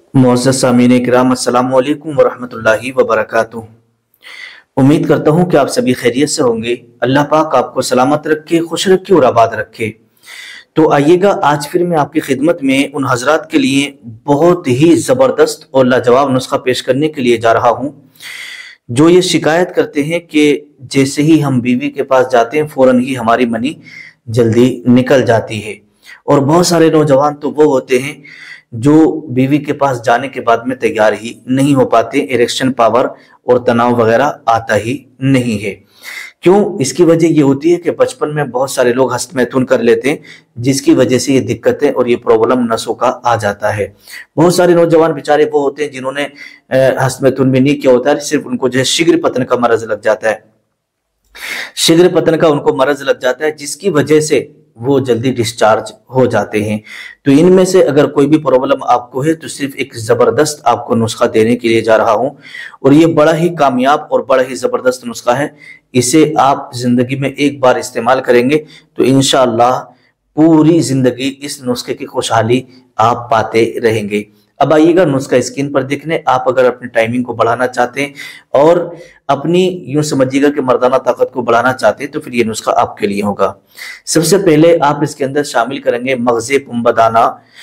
मुअज़्ज़ज़ सामीन इकराम, अस्सलामु अलैकुम वरहमतुल्लाहि वबरकातुहू। उम्मीद करता हूँ कि आप सभी खैरियत से होंगे। अल्लाह पाक आपको सलामत रखे, खुश रखे और आबाद रखे। तो आइएगा, आज फिर मैं आपकी खिदमत में उन हजरात के लिए बहुत ही ज़बरदस्त और लाजवाब नुस्खा पेश करने के लिए जा रहा हूँ, जो ये शिकायत करते हैं कि जैसे ही हम बीवी के पास जाते हैं फ़ौरन ही हमारी मनी जल्दी निकल जाती है। और बहुत सारे नौजवान तो वो होते हैं जो बीवी के पास जाने के बाद में तैयार ही नहीं हो पाते, इरेक्शन पावर और तनाव वगैरह आता ही नहीं है। क्यों? इसकी वजह ये होती है कि बचपन में बहुत सारे लोग हस्तमैथुन कर लेते हैं, जिसकी वजह से ये दिक्कतें और ये प्रॉब्लम नसों का आ जाता है। बहुत सारे नौजवान बेचारे वो होते हैं जिन्होंने हस्तमैथुन भी नहीं किया होता है, सिर्फ उनको जो है शीघ्र पतन का मरज लग जाता है, शीघ्र पतन का उनको मरज लग जाता है, जिसकी वजह से वो जल्दी डिस्चार्ज हो जाते हैं। तो इनमें से अगर कोई भी प्रॉब्लम आपको है तो सिर्फ एक ज़बरदस्त आपको नुस्खा देने के लिए जा रहा हूं, और ये बड़ा ही कामयाब और बड़ा ही ज़बरदस्त नुस्खा है। इसे आप ज़िंदगी में एक बार इस्तेमाल करेंगे तो इंशाअल्लाह पूरी ज़िंदगी इस नुस्खे की खुशहाली आप पाते रहेंगे। अब आइएगा नुस्खा स्क्रीन पर देखने। आप अगर अपनी टाइमिंग को बढ़ाना चाहते हैं और अपनी यूं समझिएगा कि मर्दाना ताकत को बढ़ाना चाहते हैं तो फिर ये नुस्खा आपके लिए होगा। सबसे पहले आप इसके अंदर शामिल करेंगे मगज़े पुंबदाना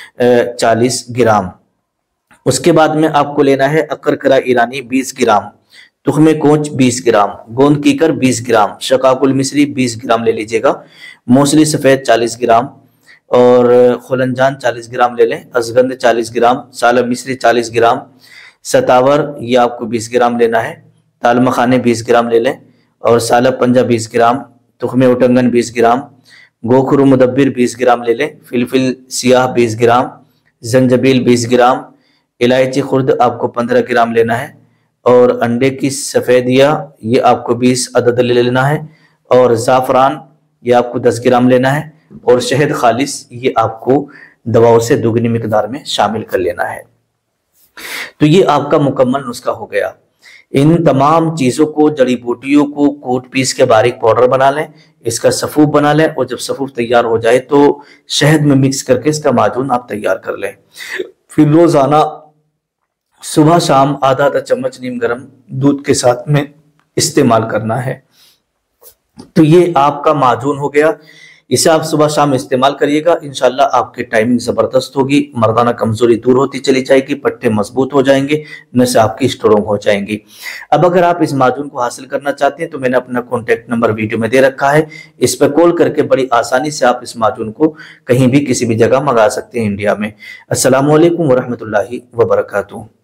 40 ग्राम। उसके बाद में आपको लेना है अकरकरा ईरानी 20 ग्राम, तुख्मे कोंच 20 ग्राम, गोंद कीकर 20 ग्राम, शकाकुल मिस्री 20 ग्राम ले लीजिएगा, मौसली सफ़ेद 40 ग्राम और खुलंजान 40 ग्राम ले लें, अजगंद 40 ग्राम, सालब मिस्री 40 ग्राम, सतावर ये आपको 20 ग्राम लेना है, ताल मखाने 20 ग्राम ले लें और सालब पंजा 20 ग्राम, तुख्मे उटंगन 20 ग्राम, गोखरू मुदब्बिर 20 ग्राम ले लें, फिलफिल सियाह 20 ग्राम, जंजबील 20 ग्राम, इलायची खुर्द आपको 15 ग्राम लेना है और अंडे की सफ़ेदिया ये आपको 20 अदद ले लेना है और ज़ाफ़रान ये आपको 10 ग्राम लेना है और शहद खालिस ये आपको दवाओं से दुगनी मिकदार में शामिल कर लेना है। तो ये आपका मुकम्मल नुस्खा हो गया। इन तमाम चीज़ों को, जड़ी बूटियों को कूट पीस के बारीक पाउडर बना लें, इसका सफ़ूफ बना लें और जब सफ़ूफ तैयार हो जाए तो शहद में मिक्स करके इसका माजून आप तैयार कर लें। फिर रोज़ाना सुबह शाम आधा आधा चम्मच नीम गर्म दूध के साथ में इस्तेमाल करना है। तो ये आपका माजून हो गया। इसे आप सुबह शाम इस्तेमाल करिएगा, इंशाल्लाह आपकी टाइमिंग ज़बरदस्त होगी, मर्दाना कमजोरी दूर होती चली जाएगी, पट्टे मजबूत हो जाएंगे, नसें आपकी स्ट्रोंग हो जाएंगी। अब अगर आप इस माजून को हासिल करना चाहते हैं तो मैंने अपना कॉन्टैक्ट नंबर वीडियो में दे रखा है, इस पर कॉल करके बड़ी आसानी से आप इस माजून को कहीं भी किसी भी जगह मंगा सकते हैं इंडिया में। अस्सलामु अलैकुम वरहमतुल्लाहि वबरकातुहू।